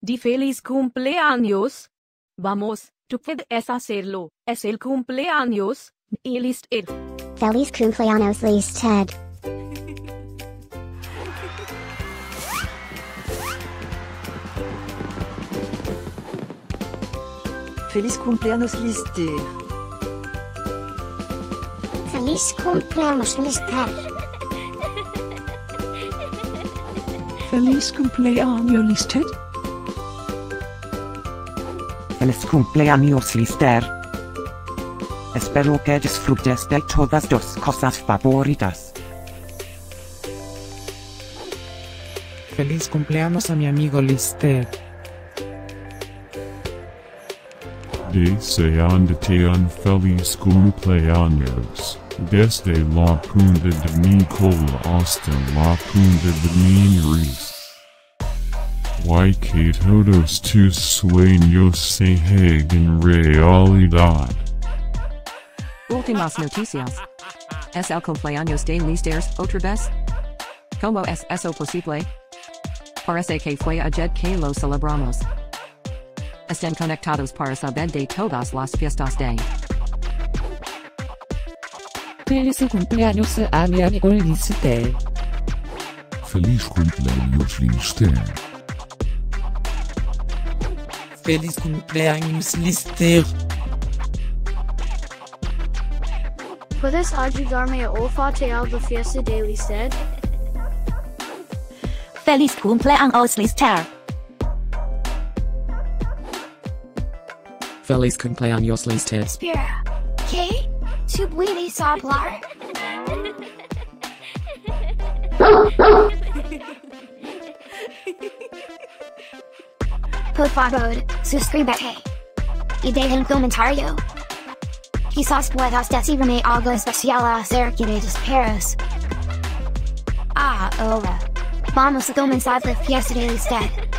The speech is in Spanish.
di feliz cumpleaños. Vamos, tú puedes hacerlo, es el cumpleaños de Lister. Feliz Cumpleaños Lister. Feliz Cumpleaños Lister. Feliz Cumpleaños Lister. Feliz Cumpleaños Lister. Feliz Cumpleaños Lister. Espero que disfrutes de todas tus cosas favoritas. Feliz cumpleaños a mi amigo Lister. Deseándote un feliz cumpleaños, desde la punta de mi cola hasta la punta de mi nariz. Que todos tus sueños se hagan realidad. Últimas noticias. Es el cumpleaños de Lister, otra vez. ¿Cómo es eso posible? Parece que fue ayer que lo celebramos. Estén conectados para saber de todas las fiestas de. Feliz cumpleaños a mi amigo Lister. Feliz Cumpleaños Lister. Feliz cumpleaños Lister. ¿Puedes ayudarme a olfatear la fiesta de Lister? Feliz cumpleaños Lister. Feliz cumpleaños Lister. Espera, ¿qué? ¿Tú puedes hablar? Por favor, suscríbete. Y deja un comentario. Quizás puedas decirme algo especial acerca de los perros. Ahora, vamos a comenzar la fiesta de Lister.